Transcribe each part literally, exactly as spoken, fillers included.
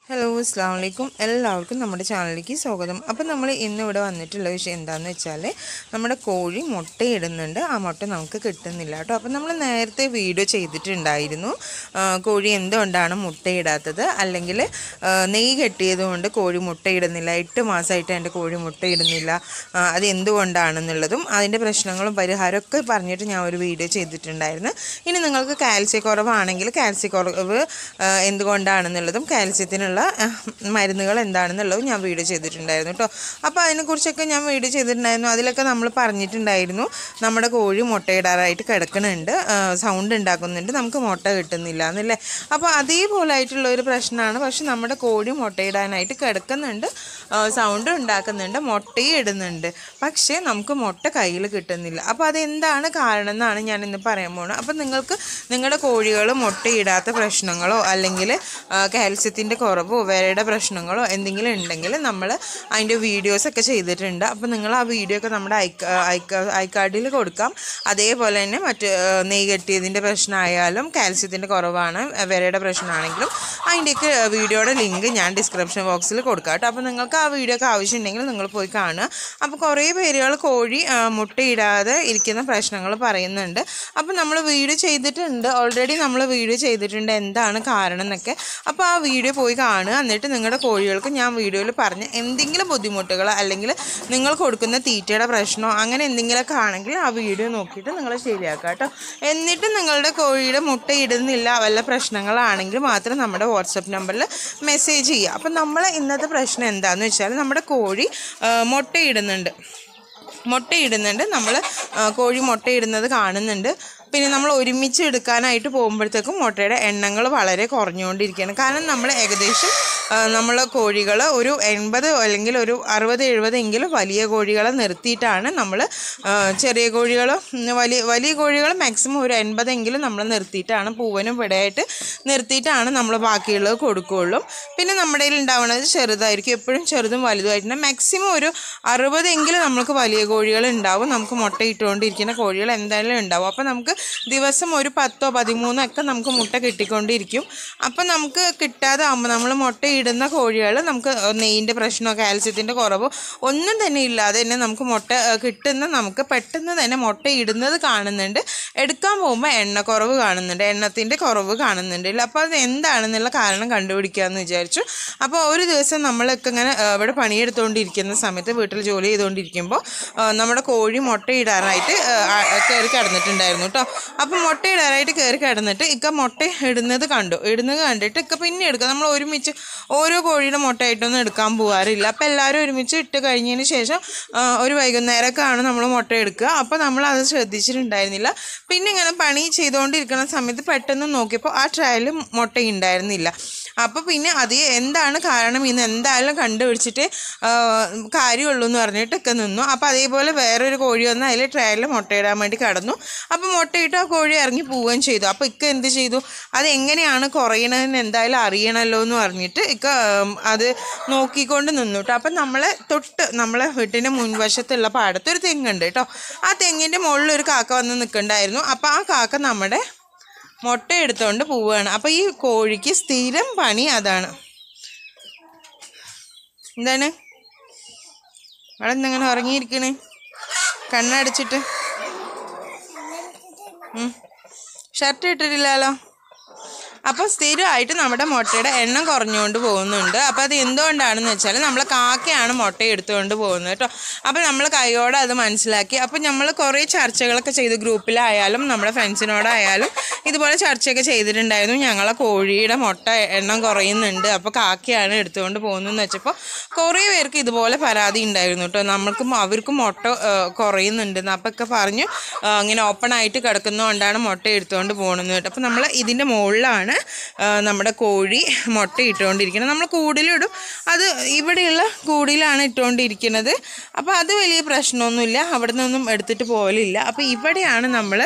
Hello അസ്സലാമു അലൈക്കും എല്ലാവർക്കും നമ്മുടെ ചാനലിലേക്ക് സ്വാഗതം. അപ്പം നമ്മൾ ഇന്ന് ഇവിടെ വന്നിട്ടുള്ള വിഷയം എന്താണെന്ന് വെച്ചാൽ നമ്മുടെ കോഴി മുട്ടയിടുന്നുണ്ട്, ആ മുട്ട നമുക്ക് കിട്ടുന്നില്ല കേട്ടോ. അപ്പം നമ്മൾ നേരത്തെ വീഡിയോ ചെയ്തിട്ടുണ്ടായിരുന്നു കോഴി എന്തുകൊണ്ടാണ് മുട്ടയിടാത്തത്, അല്ലെങ്കിൽ നെയ്യ് കെട്ടിയത് കൊണ്ട് കോഴി മുട്ടയിടുന്നില്ല, എട്ട് മാസമായിട്ട് എൻ്റെ കോഴി മുട്ടയിടുന്നില്ല, അത് എന്തുകൊണ്ടാണെന്നുള്ളതും അതിൻ്റെ പ്രശ്നങ്ങളും പരിഹാരമൊക്കെ പറഞ്ഞിട്ട് ഞാൻ ഒരു വീഡിയോ ചെയ്തിട്ടുണ്ടായിരുന്നു. ഇനി നിങ്ങൾക്ക് കാൽസ്യക്കുറവാണെങ്കിൽ കാൽസ്യക്കുറവ് എന്തുകൊണ്ടാണെന്നുള്ളതും കാൽസ്യത്തിനുള്ള മരുന്നുകൾ എന്താണെന്നുള്ളത് ഞാൻ വീഡിയോ ചെയ്തിട്ടുണ്ടായിരുന്നു കേട്ടോ. അപ്പോൾ അതിനെക്കുറിച്ചൊക്കെ ഞാൻ വീഡിയോ ചെയ്തിട്ടുണ്ടായിരുന്നു. അതിലൊക്കെ നമ്മൾ പറഞ്ഞിട്ടുണ്ടായിരുന്നു നമ്മുടെ കോഴി മുട്ടയിടാറായിട്ട് കിടക്കുന്നുണ്ട്, സൗണ്ട് ഉണ്ടാക്കുന്നുണ്ട്, നമുക്ക് മുട്ട കിട്ടുന്നില്ല എന്നല്ലേ. അപ്പോൾ അതേപോലെ ആയിട്ടുള്ള ഒരു പ്രശ്നമാണ്. പക്ഷെ നമ്മുടെ കോഴി മുട്ടയിടാനായിട്ട് കിടക്കുന്നുണ്ട്, സൗണ്ട് ഉണ്ടാക്കുന്നുണ്ട്, മുട്ടയും ഇടുന്നുണ്ട്, പക്ഷേ നമുക്ക് മുട്ട കയ്യിൽ കിട്ടുന്നില്ല. അപ്പോൾ അതെന്താണ് കാരണം എന്നാണ് ഞാൻ ഇന്ന് പറയാൻ പോകുന്നത്. അപ്പോൾ നിങ്ങൾക്ക് നിങ്ങളുടെ കോഴികൾ മുട്ടയിടാത്ത പ്രശ്നങ്ങളോ അല്ലെങ്കിൽ കാൽസ്യത്തിൻ്റെ കുറവോ വേറെയുടെ പ്രശ്നങ്ങളോ എന്തെങ്കിലും ഉണ്ടെങ്കിൽ നമ്മൾ അതിൻ്റെ വീഡിയോസൊക്കെ ചെയ്തിട്ടുണ്ട്. അപ്പോൾ നിങ്ങൾ ആ വീഡിയോ ഒക്കെ നമ്മുടെ ഐ കാർഡിൽ കൊടുക്കാം. അതേപോലെ തന്നെ മറ്റ് നെയ്യ് കെട്ടിയതിൻ്റെ പ്രശ്നമായാലും കാൽസ്യത്തിൻ്റെ കുറവാണ് വേറെയുടെ പ്രശ്നമാണെങ്കിലും അതിൻ്റെയൊക്കെ വീഡിയോയുടെ ലിങ്ക് ഞാൻ ഡിസ്ക്രിപ്ഷൻ ബോക്സിൽ കൊടുക്കാം കേട്ടോ. അപ്പോൾ നിങ്ങൾക്ക് ആ വീഡിയോ ഒക്കെ ആവശ്യമുണ്ടെങ്കിൽ നിങ്ങൾ പോയി കാണുക. അപ്പോൾ കുറേ പേരുകൾ കോഴി മുട്ടയിടാതെ ഇരിക്കുന്ന പ്രശ്നങ്ങൾ പറയുന്നുണ്ട്. അപ്പോൾ നമ്മൾ വീഡിയോ ചെയ്തിട്ടുണ്ട്, ഓൾറെഡി നമ്മൾ വീഡിയോ ചെയ്തിട്ടുണ്ട് എന്താണ് കാരണം എന്നൊക്കെ. അപ്പോൾ ആ വീഡിയോ പോയി കാണുക. എന്നിട്ട് നിങ്ങളുടെ കോഴികൾക്ക് ഞാൻ വീഡിയോയിൽ പറഞ്ഞ എന്തെങ്കിലും ബുദ്ധിമുട്ടുകൾ അല്ലെങ്കിൽ നിങ്ങൾ കൊടുക്കുന്ന തീറ്റയുടെ പ്രശ്നമോ അങ്ങനെ എന്തെങ്കിലുമൊക്കെ ആണെങ്കിൽ ആ വീഡിയോ നോക്കിയിട്ട് നിങ്ങൾ ശരിയാക്കുക കേട്ടോ. എന്നിട്ട് നിങ്ങളുടെ കോഴിയുടെ മുട്ട ഇടുന്നില്ല വല്ല പ്രശ്നങ്ങളാണെങ്കിൽ മാത്രം നമ്മുടെ വാട്സപ്പ് നമ്പറിൽ മെസ്സേജ് ചെയ്യുക. അപ്പം നമ്മൾ ഇന്നത്തെ പ്രശ്നം എന്താണെന്ന് വെച്ചാൽ നമ്മുടെ കോഴി മുട്ടയിടുന്നുണ്ട് മുട്ടയിടുന്നുണ്ട് നമ്മൾ കോഴി മുട്ടയിടുന്നത് കാണുന്നുണ്ട്. പിന്നെ നമ്മൾ ഒരുമിച്ച് എടുക്കാനായിട്ട് പോകുമ്പോഴത്തേക്കും മുട്ടയുടെ എണ്ണങ്ങൾ വളരെ കുറഞ്ഞുകൊണ്ടിരിക്കുകയാണ്. കാരണം നമ്മൾ ഏകദേശം നമ്മൾ കോഴികൾ ഒരു എൺപത് അല്ലെങ്കിൽ ഒരു അറുപത് എഴുപത് എങ്കിലും വലിയ കോഴികളെ നിർത്തിയിട്ടാണ് നമ്മൾ ചെറിയ കോഴികൾ വലിയ വലിയ കോഴികൾ മാക്സിമം ഒരു എൺപതെങ്കിലും നമ്മൾ നിർത്തിയിട്ടാണ് പൂവനും പിടയായിട്ട് നിർത്തിയിട്ടാണ് നമ്മൾ ബാക്കിയുള്ളത് കൊടുക്കുകയുള്ളൂ. പിന്നെ നമ്മുടെ കയ്യിൽ ഉണ്ടാവുന്നത് ചെറുതായിരിക്കും, എപ്പോഴും ചെറുതും വലുതുമായിട്ടുണ്ട്. മാക്സിമം ഒരു അറുപതെങ്കിലും നമുക്ക് വലിയ കോഴികൾ ഉണ്ടാവും, നമുക്ക് മുട്ട ഇട്ടുകൊണ്ടിരിക്കുന്ന കോഴികൾ എന്തായാലും ഉണ്ടാവും. അപ്പോൾ നമുക്ക് ദിവസം ഒരു പത്തോ പതിമൂന്നോ ഒക്കെ നമുക്ക് മുട്ട കിട്ടിക്കൊണ്ടിരിക്കും. അപ്പം നമുക്ക് കിട്ടാതെ ആകുമ്പോൾ നമ്മൾ മുട്ട ഇടുന്ന കോഴികൾ നമുക്ക് നെയ്യിൻ്റെ പ്രശ്നമോ കാൽസ്യത്തിൻ്റെ കുറവോ ഒന്നും തന്നെ ഇല്ലാതെ തന്നെ നമുക്ക് മുട്ട കിട്ടുന്ന നമുക്ക് പെട്ടെന്ന് തന്നെ മുട്ട ഇടുന്നത് കാണുന്നുണ്ട്. എടുക്കാൻ പോകുമ്പോൾ എണ്ണ കുറവ് കാണുന്നുണ്ട്, എണ്ണത്തിൻ്റെ കുറവ് കാണുന്നുണ്ട്. അപ്പോൾ അത് എന്താണെന്നുള്ള കാരണം കണ്ടുപിടിക്കാമെന്ന് വിചാരിച്ചു. അപ്പോൾ ഒരു ദിവസം നമ്മളൊക്കെ ഇങ്ങനെ ഇവിടെ പണിയെടുത്തുകൊണ്ടിരിക്കുന്ന സമയത്ത് വീട്ടിൽ ജോലി ചെയ്തുകൊണ്ടിരിക്കുമ്പോൾ നമ്മുടെ കോഴി മുട്ടയിടാനായിട്ട് കയറി കിടന്നിട്ടുണ്ടായിരുന്നു കേട്ടോ. അപ്പം മുട്ടയിടാനായിട്ട് കയറി കിടന്നിട്ട് ഇക്ക മുട്ട ഇടുന്നത് കണ്ടു. ഇടുന്നത് കണ്ടിട്ട് ഇക്ക പിന്നെ എടുക്കുക. നമ്മൾ ഒരുമിച്ച് ഓരോ കോഴിയുടെ മുട്ടയായിട്ടൊന്നും എടുക്കാൻ പോകാറില്ല. അപ്പം എല്ലാവരും ഒരുമിച്ച് ഇട്ട് കഴിഞ്ഞതിന് ശേഷം ഒരു വൈകുന്നേരമൊക്കെ ആണ് നമ്മൾ മുട്ട എടുക്കുക. അപ്പോൾ നമ്മൾ അത് ശ്രദ്ധിച്ചിട്ടുണ്ടായിരുന്നില്ല. പിന്നെ ഇങ്ങനെ പണി ചെയ്തുകൊണ്ടിരിക്കുന്ന സമയത്ത് പെട്ടെന്ന് നോക്കിയപ്പോൾ ആ ട്രയൽ മുട്ട ഉണ്ടായിരുന്നില്ല. അപ്പോൾ പിന്നെ അത് എന്താണ് കാരണം ഇന്ന് എന്തായാലും കണ്ടുപിടിച്ചിട്ട് കാര്യമുള്ളൂ എന്ന് പറഞ്ഞിട്ടൊക്കെ നിന്നു. അപ്പോൾ അതേപോലെ വേറൊരു കോഴി വന്ന് അതിൽ ട്രയലിൽ മുട്ടയിടാൻ വേണ്ടി കടന്നു. അപ്പോൾ മുട്ടയിട്ട് ആ കോഴി ഇറങ്ങി പോവുകയും ചെയ്തു. അപ്പോൾ ഇക്ക എന്ത് ചെയ്തു, അത് എങ്ങനെയാണ് കുറയണതെന്ന് എന്തായാലും അറിയണമല്ലോ എന്ന് പറഞ്ഞിട്ട് ഇക്ക അത് നോക്കിക്കൊണ്ട് നിന്നു കേട്ടോ. അപ്പം നമ്മളെ തൊട്ട് നമ്മളെ വീട്ടിൻ്റെ മുൻവശത്തുള്ള പാടത്തൊരു തെങ്ങുണ്ട് കേട്ടോ. ആ തെങ്ങിൻ്റെ മുകളിൽ ഒരു കാക്ക വന്ന് നിൽക്കണ്ടായിരുന്നു. അപ്പോൾ ആ കാക്ക നമ്മുടെ മുട്ട എടുത്തുകൊണ്ട് പോവുകയാണ്. അപ്പോൾ ഈ കോഴിക്ക് സ്ഥിരം പണി അതാണ്. എന്താണ് അവിടെ എന്തെങ്ങനെ ഉറങ്ങിയിരിക്കണേ കണ്ണടച്ചിട്ട്? ഷർട്ട് ഇട്ടിട്ടില്ലല്ലോ. അപ്പോൾ സ്ഥിരമായിട്ട് നമ്മുടെ മുട്ടയുടെ എണ്ണം കുറഞ്ഞുകൊണ്ട് പോകുന്നുണ്ട്. അപ്പോൾ അത് എന്തുകൊണ്ടാണെന്ന് വെച്ചാൽ നമ്മൾ കാക്കയാണ് മുട്ട എടുത്തുകൊണ്ട് പോകുന്നത് കേട്ടോ. അപ്പോൾ നമ്മൾ കൈയോടെ അത് മനസ്സിലാക്കി. അപ്പോൾ നമ്മൾ കുറേ ചർച്ചകളൊക്കെ ചെയ്തു, ഗ്രൂപ്പിലായാലും നമ്മുടെ ഫ്രണ്ട്സിനോടായാലും ഇതുപോലെ ചർച്ചയൊക്കെ ചെയ്തിട്ടുണ്ടായിരുന്നു. ഞങ്ങളെ കോഴിയുടെ മുട്ട എണ്ണം കുറയുന്നുണ്ട്, അപ്പോൾ കാക്കയാണ് എടുത്തുകൊണ്ട് പോകുന്നതെന്ന് വെച്ചപ്പോൾ കുറേ പേർക്ക് ഇതുപോലെ പരാതി ഉണ്ടായിരുന്നു കേട്ടോ. നമ്മൾക്കും അവർക്കും മുട്ട കുറയുന്നുണ്ടെന്ന്. അപ്പോൾ ഒക്കെ പറഞ്ഞു ഇങ്ങനെ ഓപ്പൺ ആയിട്ട് കിടക്കുന്നതുകൊണ്ടാണ് മുട്ട എടുത്തുകൊണ്ട് പോകുന്നത് കേട്ടോ. അപ്പോൾ നമ്മൾ ഇതിൻ്റെ മുകളിലാണ് നമ്മുടെ കോഴി മുട്ട ഇട്ടുകൊണ്ടിരിക്കുന്നത്. നമ്മൾ കൂടിലിടും, അത് ഇവിടെയുള്ള കൂടിലാണ് ഇട്ടുകൊണ്ടിരിക്കുന്നത്. അപ്പോൾ അത് വലിയ പ്രശ്നമൊന്നുമില്ല, അവിടെ നിന്നൊന്നും എടുത്തിട്ട് പോലില്ല. അപ്പോൾ ഇവിടെയാണ് നമ്മൾ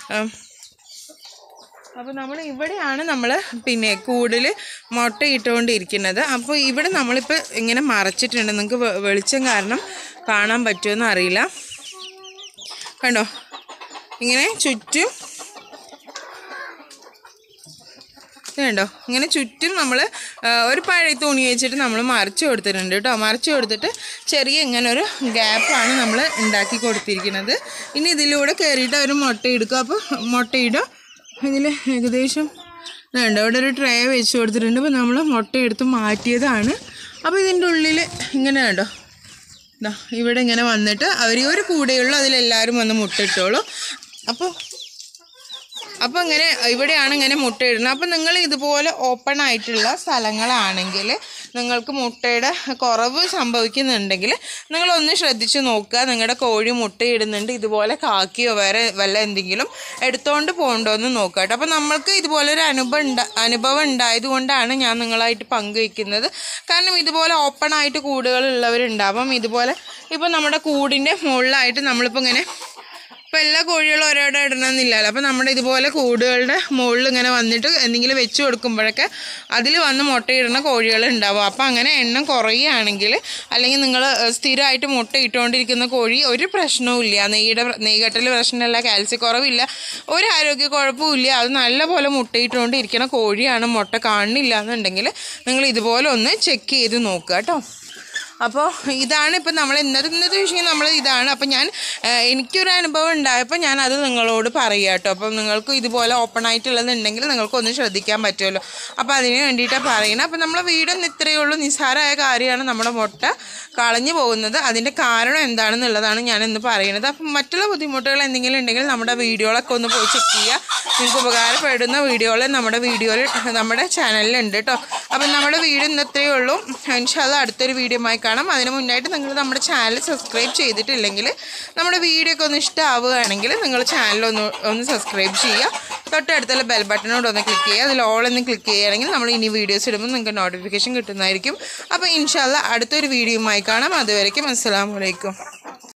അപ്പോൾ നമ്മൾ ഇവിടെയാണ് നമ്മൾ പിന്നെ കൂടുതൽ മുട്ട ഇട്ടുകൊണ്ടിരിക്കുന്നത്. അപ്പോൾ ഇവിടെ നമ്മളിപ്പോൾ ഇങ്ങനെ മറച്ചിട്ടുണ്ട്. നിങ്ങൾക്ക് വെളിച്ചം കാരണം കാണാൻ പറ്റുമെന്ന് അറിയില്ല, കണ്ടോ, ഇങ്ങനെ ചുറ്റും കണ്ടോ ഇങ്ങനെ ചുറ്റും നമ്മൾ ഒരു പഴയ തുണി വെച്ചിട്ട് നമ്മൾ മറിച്ച് കൊടുത്തിട്ടുണ്ട് കേട്ടോ. മറിച്ച് കൊടുത്തിട്ട് ചെറിയ ഇങ്ങനെ ഒരു ഗ്യാപ്പാണ് നമ്മൾ ഉണ്ടാക്കി കൊടുത്തിരിക്കുന്നത്. ഇനി ഇതിലൂടെ കയറിയിട്ട് ഒരു മുട്ട എടുക്കുക. അപ്പോൾ മുട്ടയിടുക. ഇതിൽ ഏകദേശം വേണ്ട ഇവിടെ ഒരു ട്രേ വെച്ച് കൊടുത്തിട്ടുണ്ട്. അപ്പോൾ നമ്മൾ മുട്ട എടുത്ത് മാറ്റിയതാണ്. അപ്പോൾ ഇതിൻ്റെ ഉള്ളിൽ ഇങ്ങനെ കണ്ടോ ഇതാ ഇവിടെ ഇങ്ങനെ വന്നിട്ട് അവർ ഒരു കൂടെയുള്ളൂ, അതിലെല്ലാവരും വന്ന് മുട്ടയിട്ടോളൂ. അപ്പോൾ അപ്പോൾ ഇങ്ങനെ ഇവിടെയാണ് ഇങ്ങനെ മുട്ടയിടുന്നത്. അപ്പോൾ നിങ്ങൾ ഇതുപോലെ ഓപ്പൺ ആയിട്ടുള്ള സ്ഥലങ്ങളാണെങ്കിൽ നിങ്ങൾക്ക് മുട്ടയുടെ കുറവ് സംഭവിക്കുന്നുണ്ടെങ്കിൽ നിങ്ങളൊന്ന് ശ്രദ്ധിച്ച് നോക്കുക. നിങ്ങളുടെ കോഴി മുട്ടയിടുന്നുണ്ട്, ഇതുപോലെ കാക്കിയോ വേറെ വല്ല എന്തെങ്കിലും എടുത്തുകൊണ്ട് പോകണ്ടോ എന്ന് നോക്കുക കേട്ടോ. അപ്പോൾ നമ്മൾക്ക് ഇതുപോലൊരു അനുഭവം ഉണ്ട അനുഭവം ഉണ്ടായതുകൊണ്ടാണ് ഞാൻ നിങ്ങളായിട്ട് പങ്കുവയ്ക്കുന്നത്. കാരണം ഇതുപോലെ ഓപ്പൺ ആയിട്ട് കൂടുകളുള്ളവരുണ്ടാവും. ഇതുപോലെ ഇപ്പോൾ നമ്മുടെ കൂടിൻ്റെ മുകളിലായിട്ട് നമ്മളിപ്പോൾ ഇങ്ങനെ ഇപ്പോൾ എല്ലാ കോഴികളും ഓരോടെ ഇടണമെന്നില്ലല്ലോ. അപ്പോൾ നമ്മുടെ ഇതുപോലെ കൂടുകളുടെ മുകളിൽ ഇങ്ങനെ വന്നിട്ട് എന്തെങ്കിലും വെച്ച് കൊടുക്കുമ്പോഴൊക്കെ അതിൽ വന്ന് മുട്ടയിടുന്ന കോഴികൾ ഉണ്ടാവും. അപ്പോൾ അങ്ങനെ എണ്ണം കുറയുകയാണെങ്കിൽ അല്ലെങ്കിൽ നിങ്ങൾ സ്ഥിരമായിട്ട് മുട്ട ഇട്ടുകൊണ്ടിരിക്കുന്ന കോഴി ഒരു പ്രശ്നവും ഇല്ല, നെയ്യുടെ നെയ്കെട്ടൽ പ്രശ്നമില്ല, കാൽസ്യക്കുറവില്ല, ഒരു ആരോഗ്യ കുഴപ്പമില്ല, അത് നല്ലപോലെ മുട്ടയിട്ടുകൊണ്ടിരിക്കുന്ന കോഴിയാണ്, മുട്ട കാണുന്നില്ല എന്നുണ്ടെങ്കിൽ നിങ്ങൾ ഇതുപോലെ ഒന്ന് ചെക്ക് ചെയ്ത് നോക്കുക കേട്ടോ. അപ്പോൾ ഇതാണ് ഇപ്പം നമ്മൾ ഇന്നത്തെ ഇന്നത്തെ വിഷയം നമ്മൾ ഇതാണ്. അപ്പം ഞാൻ എനിക്കൊരു അനുഭവം ഉണ്ടായപ്പോൾ ഞാൻ അത് നിങ്ങളോട് പറയാം കേട്ടോ. അപ്പം നിങ്ങൾക്ക് ഇതുപോലെ ഓപ്പൺ ആയിട്ടുള്ളതുണ്ടെങ്കിൽ നിങ്ങൾക്കൊന്ന് ശ്രദ്ധിക്കാൻ പറ്റുമല്ലോ. അപ്പോൾ അതിന് വേണ്ടിയിട്ടാണ് പറയുന്നത്. അപ്പം നമ്മളെ വീടൊന്നും ഇത്രയേ ഉള്ളൂ, നിസ്സാരമായ കാര്യമാണ് നമ്മുടെ മുട്ട കളഞ്ഞു പോകുന്നത്. അതിൻ്റെ കാരണം എന്താണെന്നുള്ളതാണ് ഞാൻ ഇന്ന് പറയുന്നത്. അപ്പം മറ്റുള്ള ബുദ്ധിമുട്ടുകൾ എന്തെങ്കിലും ഉണ്ടെങ്കിൽ നമ്മുടെ വീഡിയോകളൊക്കെ ഒന്ന് പോയി ചെക്ക് ചെയ്യുക. നിങ്ങൾക്ക് ഉപകാരപ്പെടുന്ന വീഡിയോകൾ നമ്മുടെ വീഡിയോയിൽ നമ്മുടെ ചാനലിലുണ്ട് കേട്ടോ. അപ്പം നമ്മുടെ വീഡിയോ ഇന്ന് ഇത്രയേ ഉള്ളൂ. ഇൻഷാ അല്ലാഹ് അടുത്തൊരു വീഡിയോയുമായി കാണാം. അതിന് മുന്നായിട്ട് നിങ്ങൾ നമ്മുടെ ചാനൽ സബ്സ്ക്രൈബ് ചെയ്തിട്ടില്ലെങ്കിൽ നമ്മുടെ വീഡിയോ ഒക്കെ ഒന്ന് ഇഷ്ടമാവുകയാണെങ്കിൽ നിങ്ങൾ ചാനലൊന്ന് ഒന്ന് സബ്സ്ക്രൈബ് ചെയ്യുക. തൊട്ടടുത്തുള്ള ബെൽ ബട്ടനോട് ഒന്ന് ക്ലിക്ക് ചെയ്യുക. അതിൽ ഓൾ എന്ന് ക്ലിക്ക് ചെയ്യുകയാണെങ്കിൽ നമ്മൾ ഇനി വീഡിയോസ് ഇടുമ്പോൾ നിങ്ങൾക്ക് നോട്ടിഫിക്കേഷൻ കിട്ടുന്നതായിരിക്കും. അപ്പോൾ ഇൻഷാ അല്ലാഹ് അടുത്തൊരു വീഡിയോയുമായി കാണാം. അതുവരേക്കും അസ്സലാമു അലൈക്കും.